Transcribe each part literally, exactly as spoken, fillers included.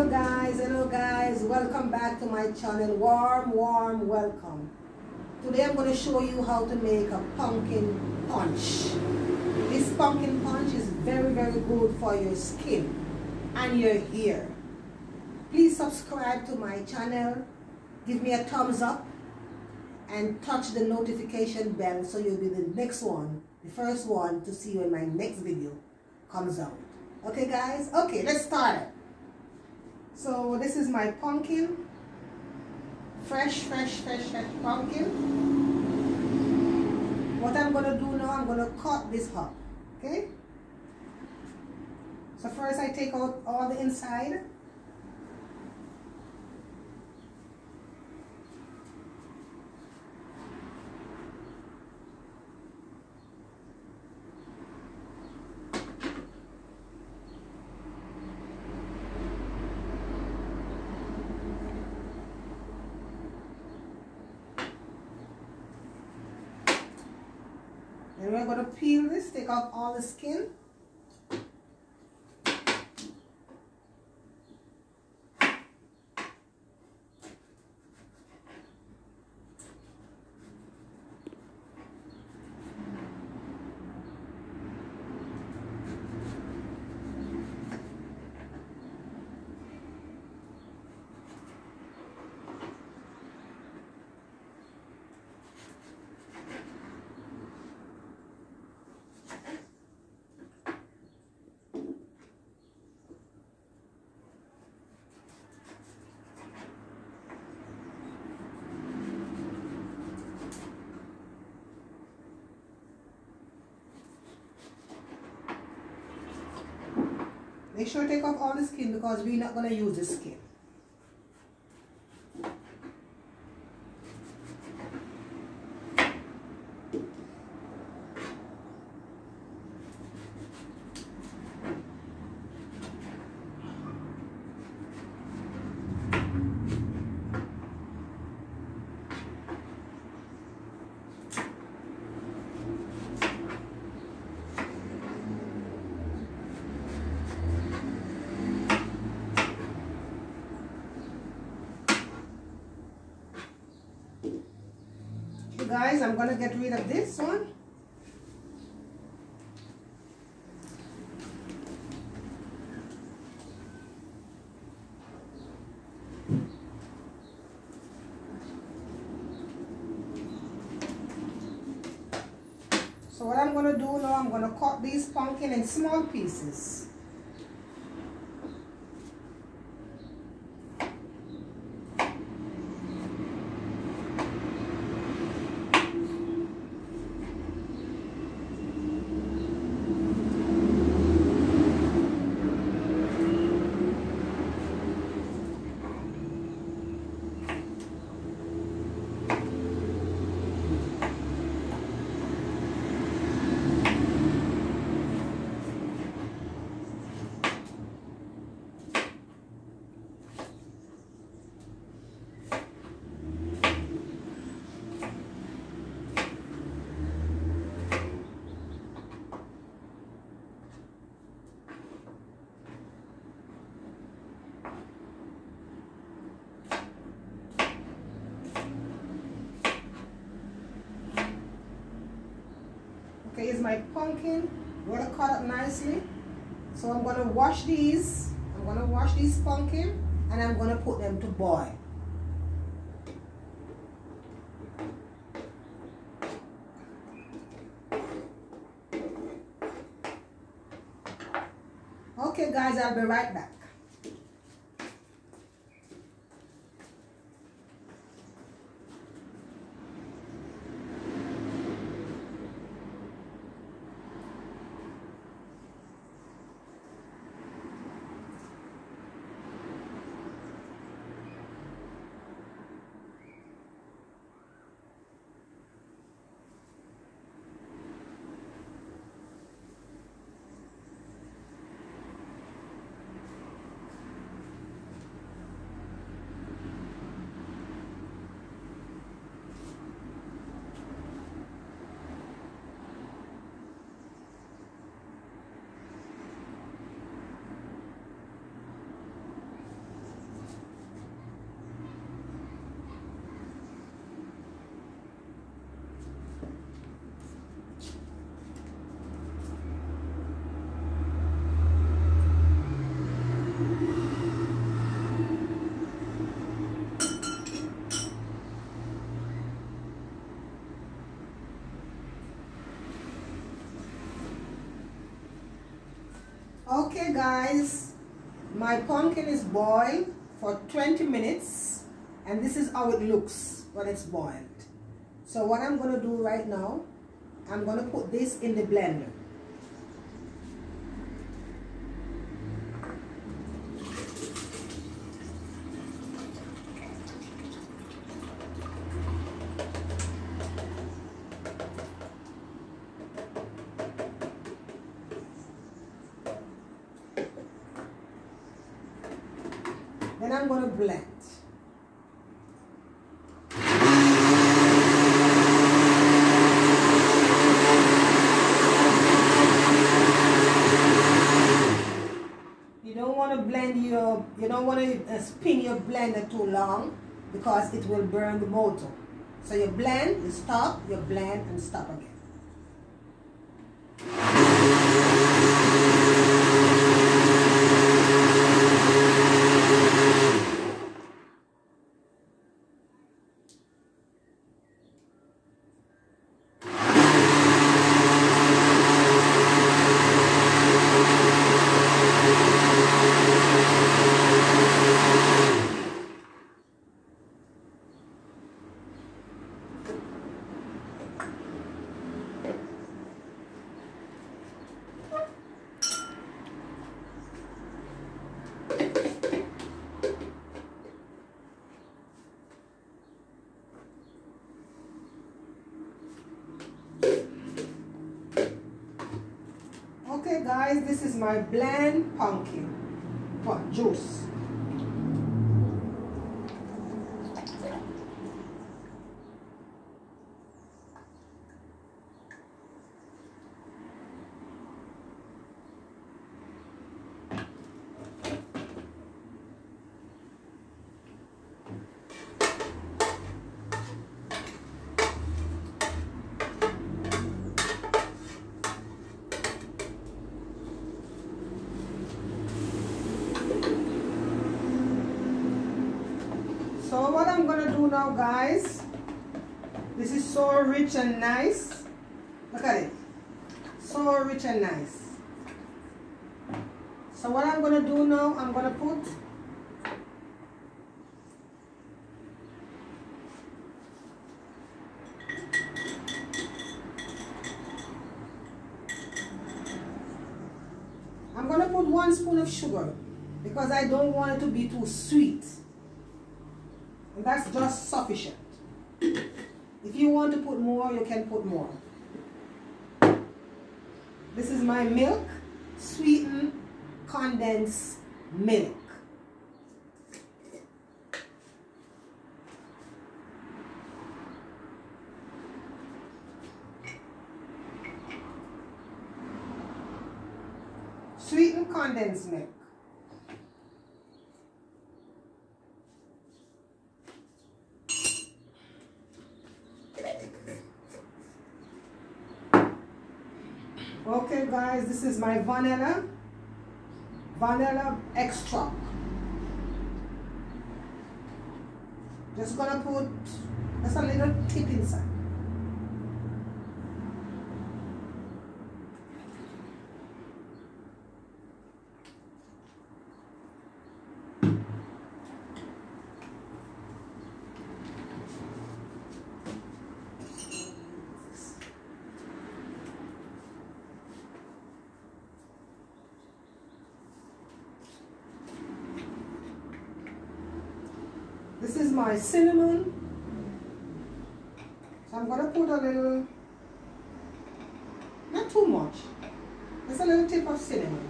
Hello guys, hello guys, welcome back to my channel. Warm, warm welcome. Today I'm going to show you how to make a pumpkin punch. This pumpkin punch is very, very good for your skin and your hair. Please subscribe to my channel, give me a thumbs up, and touch the notification bell so you'll be the next one, the first one to see when my next video comes out. Okay guys, okay, let's start it. So this is my pumpkin, fresh, fresh, fresh, fresh pumpkin. What I'm going to do now, I'm going to cut this up, okay? So first I take out all the inside. And we're going to peel this, take out all the skin. Make sure to take off all the skin because we're not going to use the skin. Guys, I'm going to get rid of this one. So what I'm going to do now, I'm going to cut these pumpkin in small pieces. Okay, here's my pumpkin. I'm going to cut up nicely. So I'm going to wash these. I'm going to wash these pumpkin and I'm going to put them to boil. Okay guys, I'll be right back. Okay guys, my pumpkin is boiled for twenty minutes and this is how it looks when it's boiled. So what I'm going to do right now, I'm going to put this in the blender. Then I'm going to blend. You don't want to blend your, you don't want to spin your blender too long because it will burn the motor. So you blend, you stop, you blend and stop again. Okay guys, this is my blend pumpkin what, juice. So what I'm going to do now guys, this is so rich and nice. Look at it. So rich and nice. So what I'm going to do now, I'm going to put I'm going to put one spoon of sugar because I don't want it to be too sweet. And that's just sufficient. If you want to put more, you can put more. This is my milk, sweetened condensed milk. Sweetened condensed milk. Okay guys, this is my vanilla, vanilla extract. Just gonna put just a little tip inside. This is my cinnamon. So I'm going to put a little, not too much, just a little tip of cinnamon.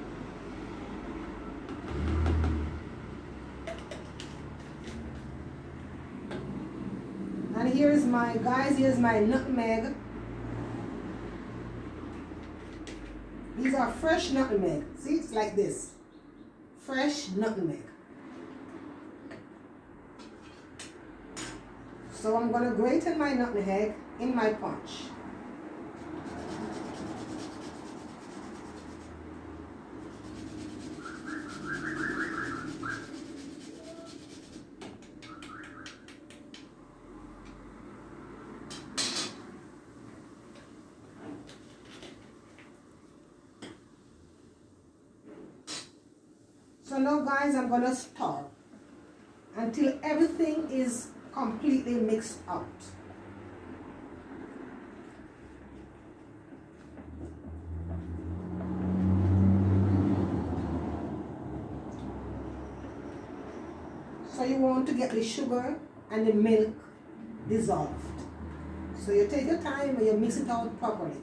And here is my, guys, here's my nutmeg. These are fresh nutmeg. See, it's like this. Fresh nutmeg. So I'm going to grate in my nutmeg in my punch. So now guys, I'm gonna stir until everything is completely mixed out. So you want to get the sugar and the milk dissolved. So you take your time and you mix it out properly.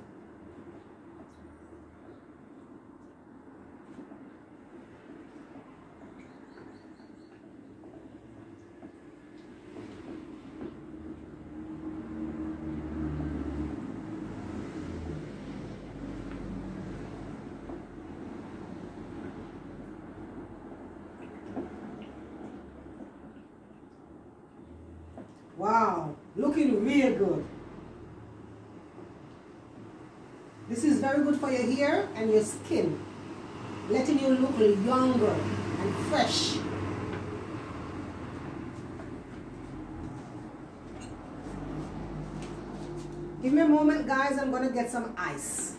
Wow, looking real good. This is very good for your hair and your skin, letting you look younger and fresh. Give me a moment guys, I'm gonna get some ice.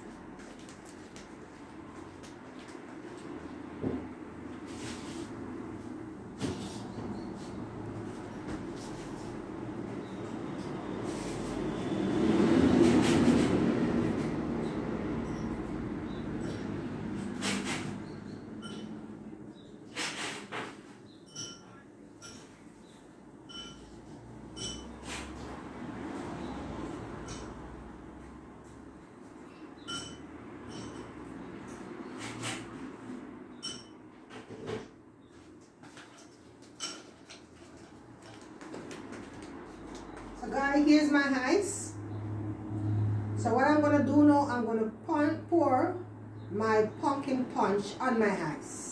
So guys, here's my ice. So what I'm going to do now, I'm going to pour my pumpkin punch on my ice.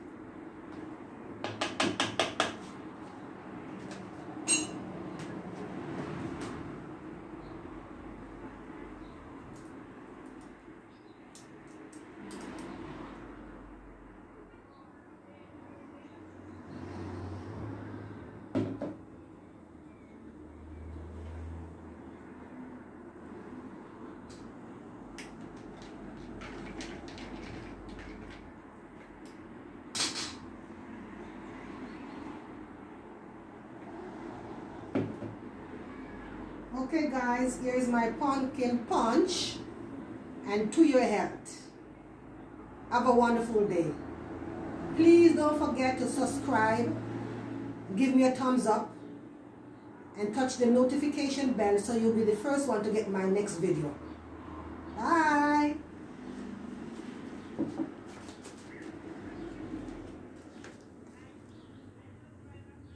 Okay guys, here is my pumpkin punch, and to your health. Have a wonderful day. Please don't forget to subscribe, give me a thumbs up, and touch the notification bell so you'll be the first one to get my next video.